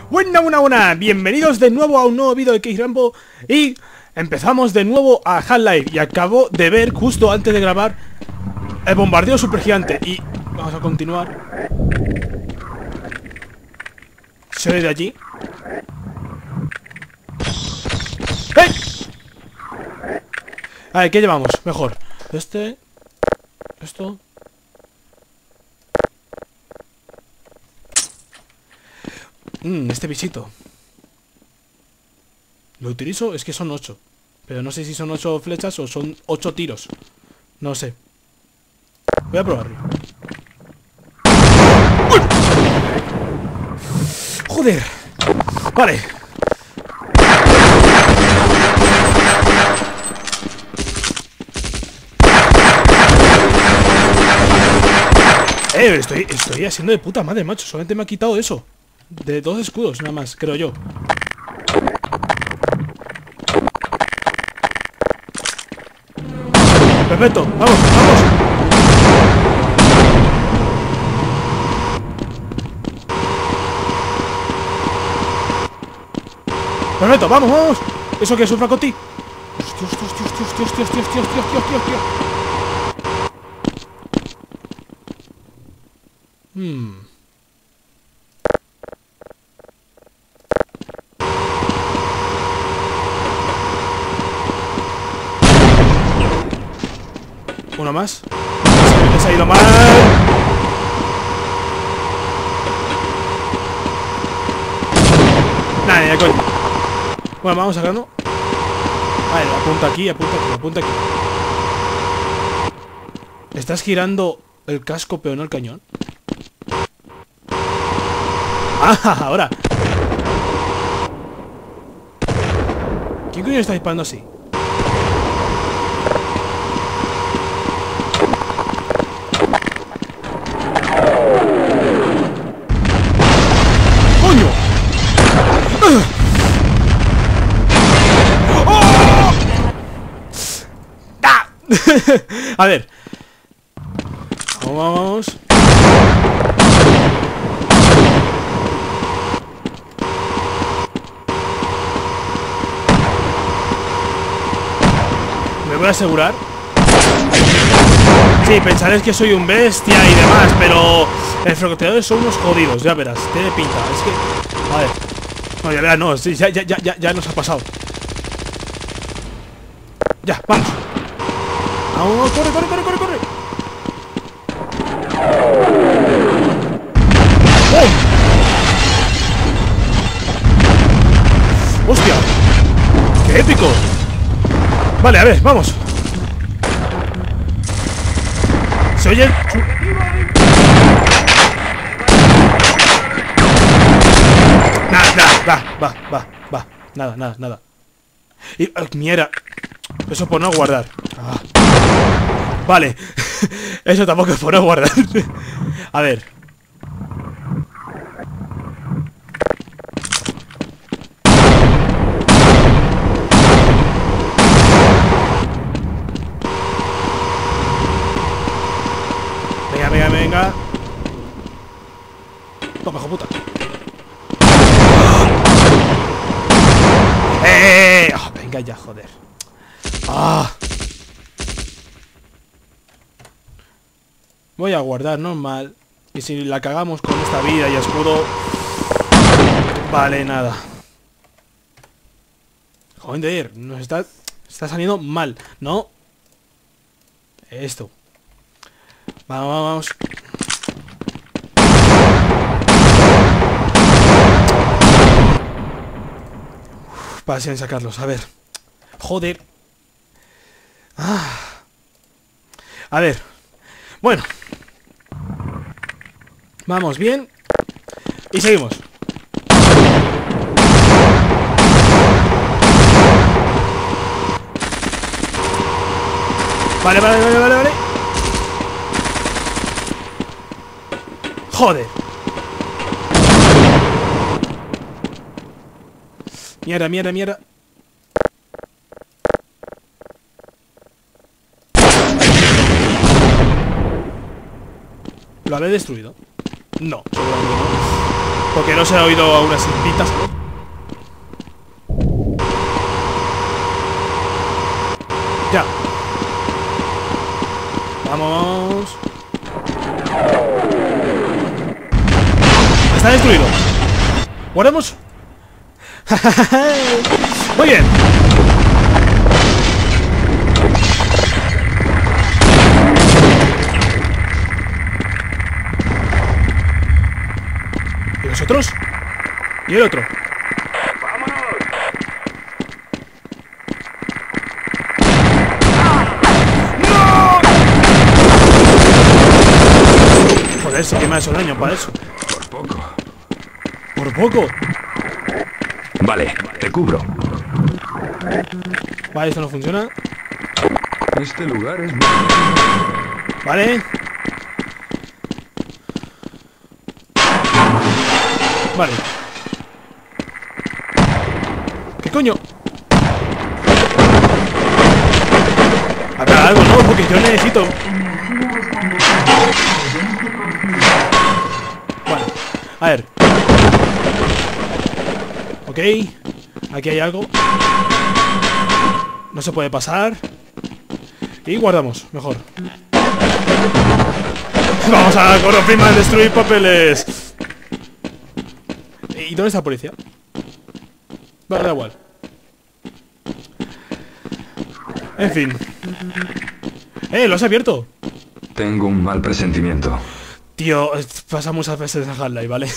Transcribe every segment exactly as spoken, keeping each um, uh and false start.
Buena, buena, buena. Bienvenidos de nuevo a un nuevo vídeo de Case Rambo. Y empezamos de nuevo a Half-Life. Y acabo de ver, justo antes de grabar, el bombardeo supergigante. Y vamos a continuar. Se ve de allí. ¡Eh! A ver, ¿qué llevamos? Mejor. Este... Esto... Mmm, este visito. Lo utilizo, es que son ocho. Pero no sé si son ocho flechas o son ocho tiros. No sé. Voy a probarlo. ¡Uy! Joder. Vale. Eh, estoy, estoy haciendo de puta madre, macho. Solamente me ha quitado eso. De dos escudos, nada más, creo yo. Perfecto, vamos, vamos. Perfecto, vamos, vamos. ¿Eso qué es un fracoti? Hostia, hostia, hostia, hostia, hostia, hostia, hostia, hostia, hostia, hostia, hostia. Hmm. Uno más. Me se ha ido mal. Nada, ya coño. Bueno, vamos a grano. Vale, apunta aquí, apunta aquí, apunta aquí. ¿Estás girando el casco pero no el cañón? Ah, ahora. ¿Quién coño está disparando así? A ver. Vamos, vamos. Me voy a asegurar. Sí, pensaréis que soy un bestia y demás, pero el francotiradores son unos jodidos, ya verás. Tiene pinta, es que... A ver. No, ya verás, no, sí, ya, ya, ya, ya nos ha pasado. Ya, vamos. Vamos, corre, corre, corre, corre, corre. ¡Oh! ¡Hostia! ¡Qué épico! Vale, a ver, vamos. Se oye... Nada, nada, va, va, va, va. Nada, nada, nada. Y... Oh, mierda. Eso por no guardar. Ah. Vale. Eso tampoco es por no guardar. A ver. Venga, venga, venga. Toma, hijo puta. ¡Eh! Oh, venga ya, joder. ¡Ah! Voy a guardar normal. Y si la cagamos con esta vida y escudo... Vale, nada. Joder, nos está... Está saliendo mal, ¿no? Esto. Vamos, vamos, vamos. Paciencia en sacarlos, a ver. Joder. Ah. A ver. Bueno. Vamos bien. Y seguimos. Vale, vale, vale, vale, vale. Joder. Mierda, mierda, mierda. ¿Lo habré destruido? No, seguramente no. Porque no se ha oído a unas silbitas. Ya. Vamos. Está destruido. Guardamos. Muy bien. ¿Y los otros? ¿Y el otro? Joder, sí que me ha hecho daño para eso. Por poco. Por poco. Vale, te cubro. Vale, esto no funciona. Este lugar es... Vale. Vale. ¿Qué coño? Acá algo, ¿no? Porque yo necesito... Vale. A ver. Ok. Aquí hay algo. No se puede pasar. Y guardamos, mejor. Vamos a Corofima a destruir papeles. ¿Y dónde está la policía? Vale, da igual. En fin. ¡Eh! ¡Lo has abierto! Tengo un mal presentimiento. Tío, pasa muchas veces en Half-Life, ¿vale?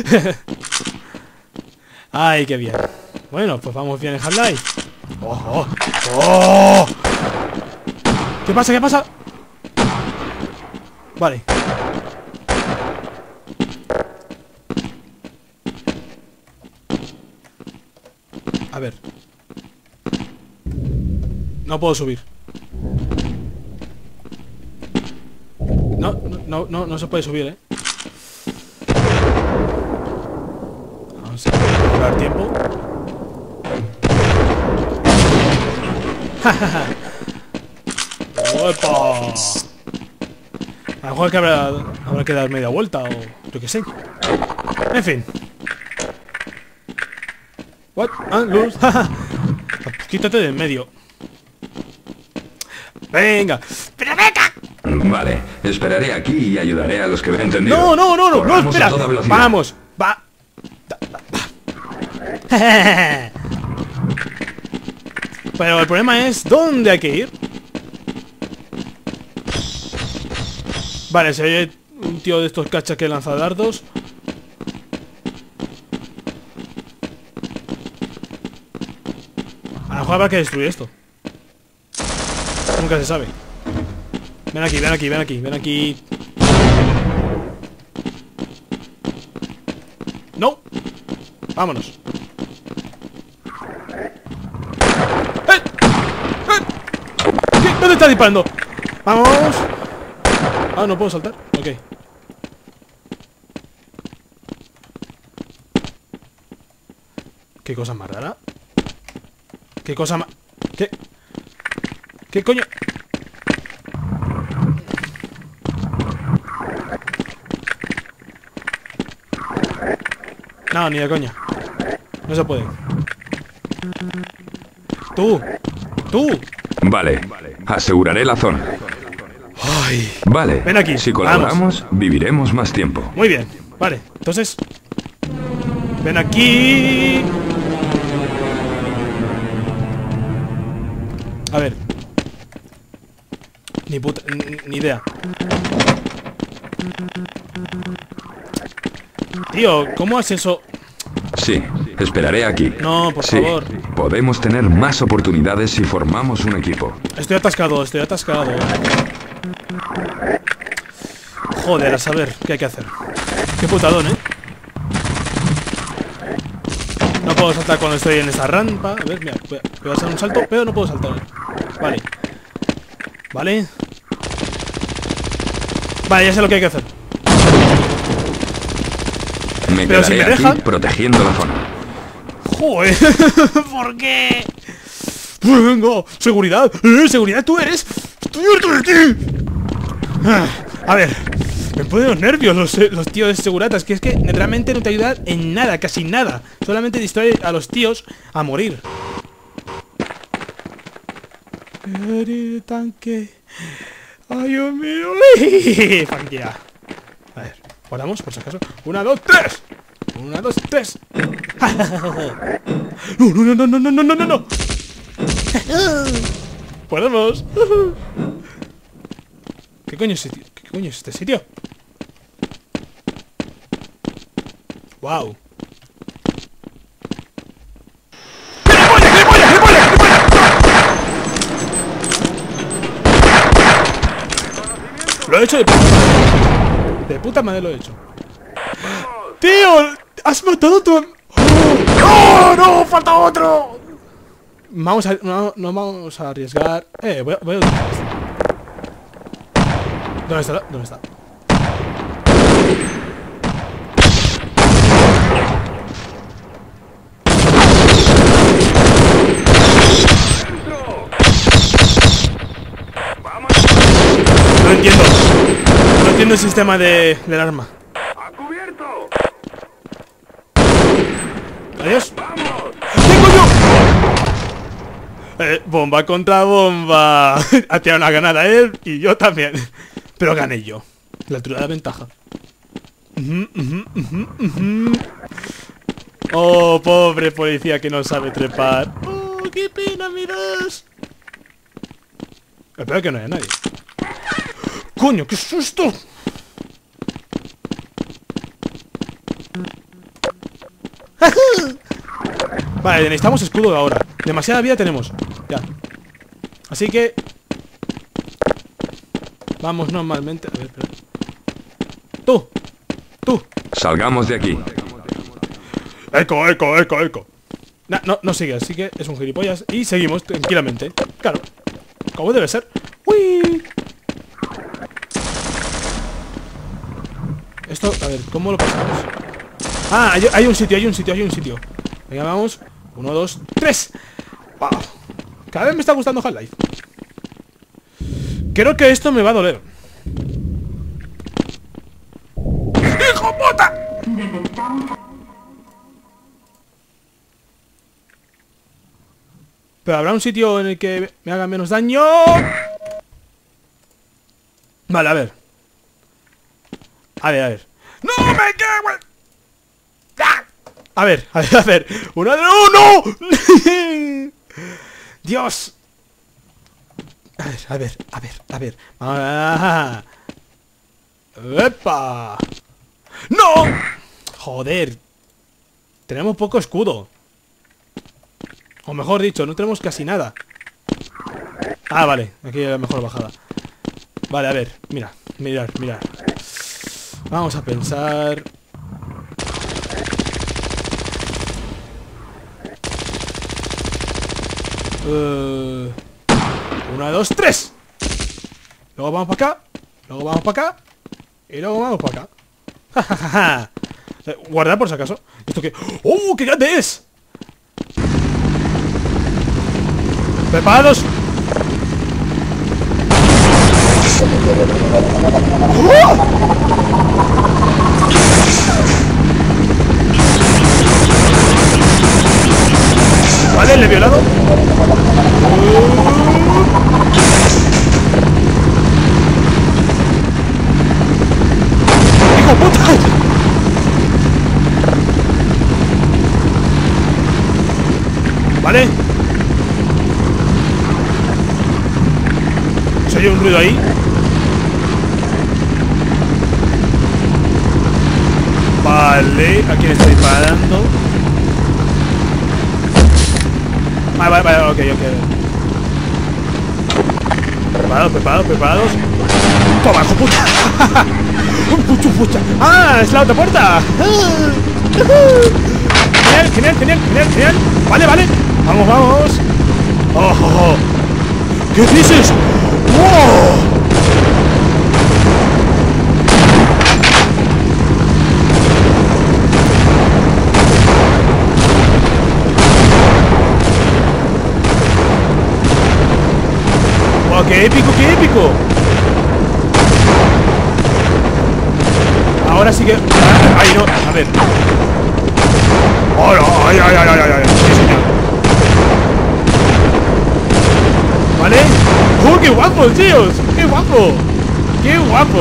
Ay, qué bien. Bueno, pues vamos bien en Half-Life. ¡Oh, oh! ¡Oh! ¿Qué pasa? ¿Qué pasa? Vale. A ver. No puedo subir. No, no, no, no se puede subir, ¿eh? Vamos a dar tiempo. ¡Opa! A lo mejor que habrá, habrá que dar media vuelta o yo qué sé. En fin. What? Ah, luz. Quítate de en medio. Venga. ¡Pero venga! Vale, esperaré aquí y ayudaré a los que me han entendido. No, no, no, no, no, Corramos a espera. toda velocidad. Vamos. Va. Pero el problema es ¿dónde hay que ir? Vale, se oye un tío de estos cachas que lanza dardos. A lo mejor habrá que destruir esto. Nunca se sabe. Ven aquí, ven aquí, ven aquí, ven aquí. No. Vámonos. ¡Eh! ¡Eh! ¿Qué? ¿Dónde está disparando? Vamos. Ah, no puedo saltar. Ok. ¿Qué cosa más rara? ¿Qué cosa más...? ¿Qué? ¿Qué coño? No, ni de coña. No se puede. Tú. Tú. Vale, aseguraré la zona. Ay. Vale, Ven aquí. si colaboramos, viviremos más tiempo. Muy bien. Vale, entonces... Ven aquí. A ver. Ni puta... Ni, ni idea. Tío, ¿cómo haces eso? Sí, esperaré aquí. No, por Sí, favor. podemos tener más oportunidades si formamos un equipo. Estoy atascado, estoy atascado. Joder, a saber qué hay que hacer. Qué putadón, ¿eh? No puedo saltar cuando estoy en esta rampa. A ver, mira, voy a, voy a hacer un salto, pero no puedo saltar. Vale. Vale. Vale, ya sé lo que hay que hacer. Me Pero quedaré si me aquí dejan... protegiendo la zona. Joder. ¿Por qué? Venga, seguridad. Eh, seguridad, tú eres. Estoy harto de ti. Ah, a ver. Me ponen los nervios los, los tíos de seguratas. Que es que realmente no te ayudan en nada, casi nada. Solamente distrae a los tíos a morir. Tanque. Ay, Dios mío. Fuck yeah. A ver, guardamos por si acaso. Una, dos, tres. Una, dos, tres. No, no, no, no, no, no, no, no, no. Podemos. ¿Qué coño es este sitio? ¿Qué coño es este sitio? Wow. ¡Gilipollas, gilipollas, gilipollas, gilipollas! Lo he hecho de puta madre. De puta madre lo he hecho. ¡Tío! ¡Has matado a tu... ¡Oh! ¡No! ¡No! ¡Falta otro! Vamos a... No, no vamos a arriesgar. Eh, voy a... Voy a... ¿Dónde está? ¿Dónde está? No entiendo. No entiendo el sistema de, del arma. Adiós. ¿Qué coño? Eh, bomba contra bomba. Ha tirado una granada él y yo también. Pero gané yo. La altura de la ventaja. Uh-huh, uh-huh, uh-huh, uh-huh. Oh, pobre policía que no sabe trepar. Oh, qué pena, miras. Espero que no haya nadie. ¡Coño, qué susto! Vale, necesitamos escudo ahora. Demasiada vida tenemos. Ya. Así que... Vamos normalmente... A ver, espera. ¡Tú! ¡Tú! Salgamos de aquí. ¡Eco, eco, eco, eco! No, no, no sigue, así que es un gilipollas. Y seguimos tranquilamente. Claro. Como debe ser. ¡Uy! Esto, a ver, ¿cómo lo pasamos? Ah, hay, hay un sitio, hay un sitio, hay un sitio. Venga, vamos. Uno, dos, tres. Wow. Cada vez me está gustando Half-Life. Creo que esto me va a doler. ¡Hijo puta! Pero habrá un sitio en el que me haga menos daño. Vale, a ver. A ver, a ver. ¡No me cago en... ¡Ah! A ver, a ver, a ver. Una de... ¡Oh, no! ¡Dios! A ver, a ver, a ver, a ver. Ah. ¡Epa! ¡No! Joder. Tenemos poco escudo. O mejor dicho, no tenemos casi nada. Ah, vale. Aquí hay la mejor bajada. Vale, a ver. Mira, mirar, mirar. Vamos a pensar... Uh, una, dos, tres. Luego vamos para acá. Luego vamos para acá. Y luego vamos para acá. Guardar por si acaso. ¿Esto qué? ¡Oh, qué grande es! ¿Preparados? ¡Oh! Vale, le he violado. ¡Hijo puta! Vale. Se oye un ruido ahí. Vale, ¿a quién estoy disparando? Vale, vale, vale, ok, ok. Preparados, preparados, preparados. ¡Toma, hijo puta! ¡Pucha, pucha! ¡Ah, es la otra puerta! Genial, genial, genial, genial, genial. Vale, vale. Vamos, vamos. Oh, oh, oh. ¿Qué dices? ¡Wow! ¡Qué épico, qué épico! ahora sí que... Ay, no, a ver. ¡Hola! ¡Ay, ay, ay, ay, ay! Sí, señor. ¿Vale? ¡Oh, qué guapo, tíos! ¡Qué guapo! ¡Qué guapo!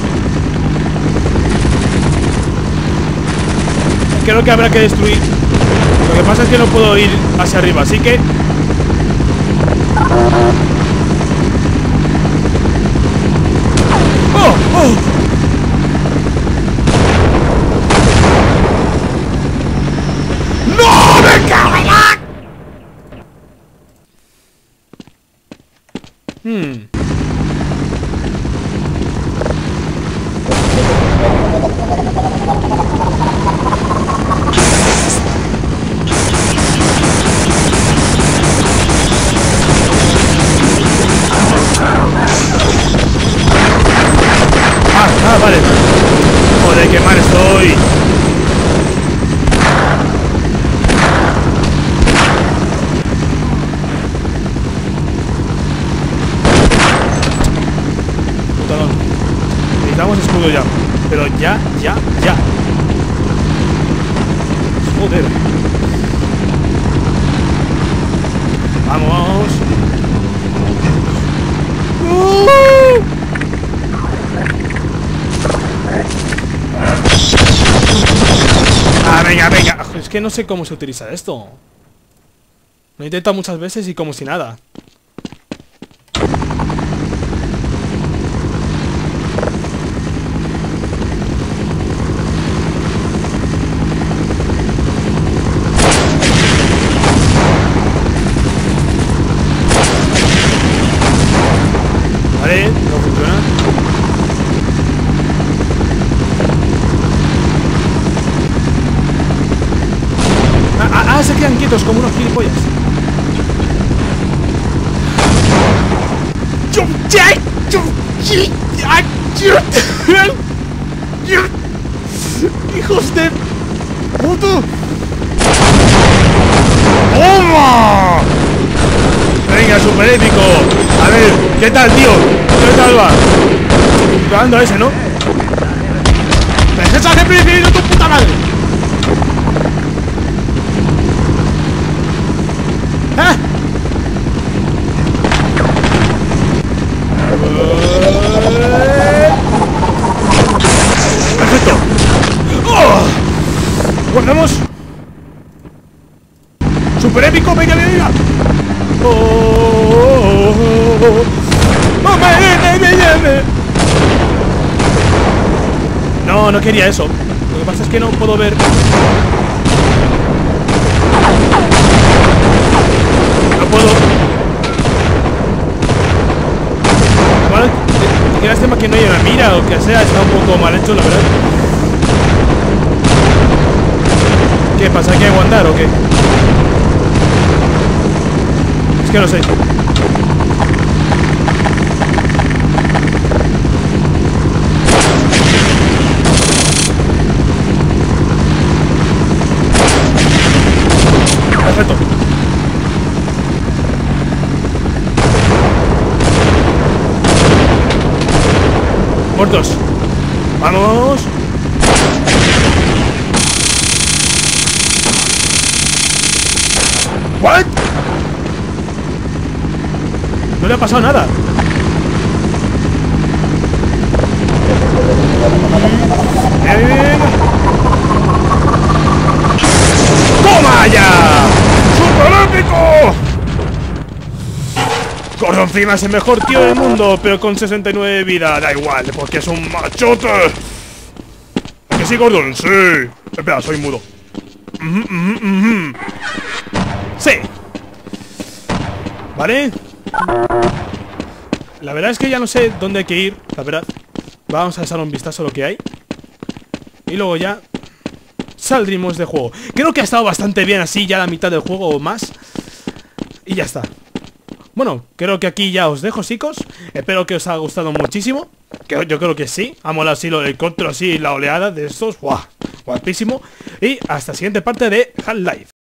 Creo que habrá que destruir. Lo que pasa es que no puedo ir hacia arriba, así que... ¡Oh! ¡Oh! ¡No! ¡Me cago en la... Hmm... Ah, vale. Joder, qué mal estoy. Putadón. Necesitamos escudo ya. Pero ya, ya, ya. Joder. Vamos. ¡Uh! Ah, venga, venga. Es que no sé cómo se utiliza esto. Lo he intentado muchas veces y como si nada. Vale, no funciona. Ah, se quedan quietos como unos gilipollas. ¡Hijos de puto! ¡Toma! Venga, super épico. A ver, ¿qué tal, tío? ¿Qué tal va? Dando a ese, ¿no? ¡Pero ese preferido tu puta madre! ¡Ah! ¡Perfecto! ¡Oh! ¡Guardamos! ¡Super épico! ¡Venga, venga, venga! ¡Oh! ¡Oh! ¡Oh! ¡Oh! No, no quería eso. Lo que pasa es que no puedo ver... No puedo. Bueno, qué lástima que no lleve mira o que sea, está un poco mal hecho, la verdad. ¿Qué pasa? ¿Hay que aguantar o qué? Es que no sé. Perfecto. Muertos. Vamos. What? No le ha pasado nada. Bien. ¡Toma ya! ¡Super épico! Gordon Freeman es el mejor tío del mundo, pero con sesenta y nueve de vida. Da igual, porque es un machote. ¿A que sí, Gordon? Sí. Espera, soy mudo. Mm -hmm, mm -hmm, mm -hmm. Sí. ¿Vale? La verdad es que ya no sé dónde hay que ir. La verdad. Vamos a echar un vistazo a lo que hay. Y luego ya saldremos de juego. Creo que ha estado bastante bien así, ya la mitad del juego o más. Y ya está. Bueno, creo que aquí ya os dejo, chicos. Espero que os haya gustado muchísimo. Que yo creo que sí. Ha molado así lo del control, así la oleada de estos. ¡Guau! Guapísimo. Y hasta la siguiente parte de Half-Life.